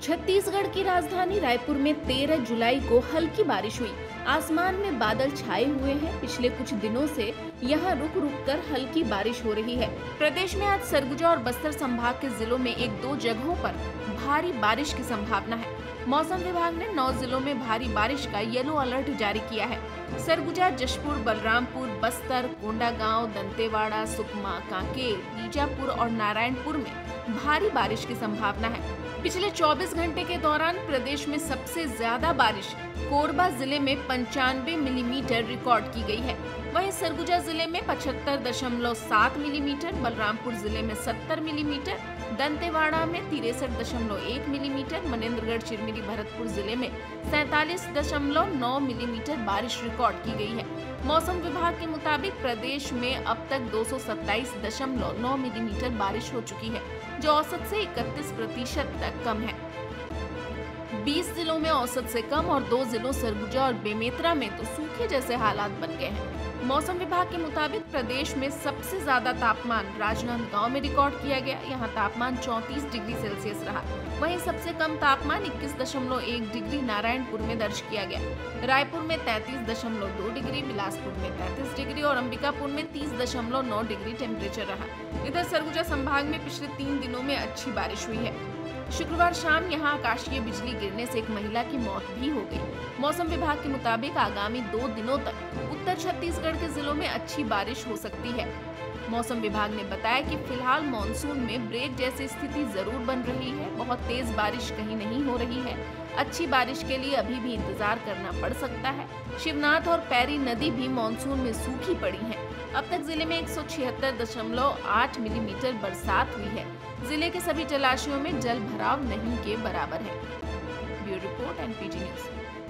छत्तीसगढ़ की राजधानी रायपुर में 13 जुलाई को हल्की बारिश हुई। आसमान में बादल छाए हुए हैं। पिछले कुछ दिनों से यहां रुक रुक कर हल्की बारिश हो रही है। प्रदेश में आज सरगुजा और बस्तर संभाग के जिलों में एक दो जगहों पर भारी बारिश की संभावना है। मौसम विभाग ने 9 जिलों में भारी बारिश का येलो अलर्ट जारी किया है। सरगुजा, जशपुर, बलरामपुर, बस्तर, कोंडागांव, दंतेवाड़ा, सुकमा, कांकेर, बीजापुर और नारायणपुर में भारी बारिश की संभावना है। पिछले 24 घंटे के दौरान प्रदेश में सबसे ज्यादा बारिश कोरबा जिले में 95 मिलीमीटर रिकॉर्ड की गई है। वहीं सरगुजा जिले में 75.7 मिलीमीटर, बलरामपुर जिले में 70 मिलीमीटर, दंतेवाड़ा में 63.1 मिलीमीटर, मनेंद्रगढ़, चिरमिरी, भरतपुर जिले में 47.9 मिलीमीटर बारिश रिकॉर्ड की गई है। मौसम विभाग के मुताबिक प्रदेश में अब तक 227.9 मिलीमीटर बारिश हो चुकी है, जो औसत से 31% तक कम है। 20 जिलों में औसत से कम और 2 जिलों सरगुजा और बेमेतरा में तो सूखे जैसे हालात बन गए हैं। मौसम विभाग के मुताबिक प्रदेश में सबसे ज्यादा तापमान राजनांदगांव में रिकॉर्ड किया गया। यहाँ तापमान 34 डिग्री सेल्सियस रहा। वहीं सबसे कम तापमान 21.1 डिग्री नारायणपुर में दर्ज किया गया। रायपुर में 33.2 डिग्री, बिलासपुर में 33 डिग्री और अंबिकापुर में 30.9 डिग्री टेम्परेचर रहा। इधर सरगुजा संभाग में पिछले 3 दिनों में अच्छी बारिश हुई है। शुक्रवार शाम यहां आकाशीय बिजली गिरने से एक महिला की मौत भी हो गई। मौसम विभाग के मुताबिक आगामी 2 दिनों तक उत्तर छत्तीसगढ़ के जिलों में अच्छी बारिश हो सकती है। मौसम विभाग ने बताया कि फिलहाल मानसून में ब्रेक जैसी स्थिति जरूर बन रही है। बहुत तेज बारिश कहीं नहीं हो रही है। अच्छी बारिश के लिए अभी भी इंतजार करना पड़ सकता है। शिवनाथ और पैरी नदी भी मानसून में सूखी पड़ी है। अब तक जिले में 176.8 मिलीमीटर बरसात हुई है। जिले के सभी जलाशयों में जल भराव नहीं के बराबर है। Bureau report, NPG news.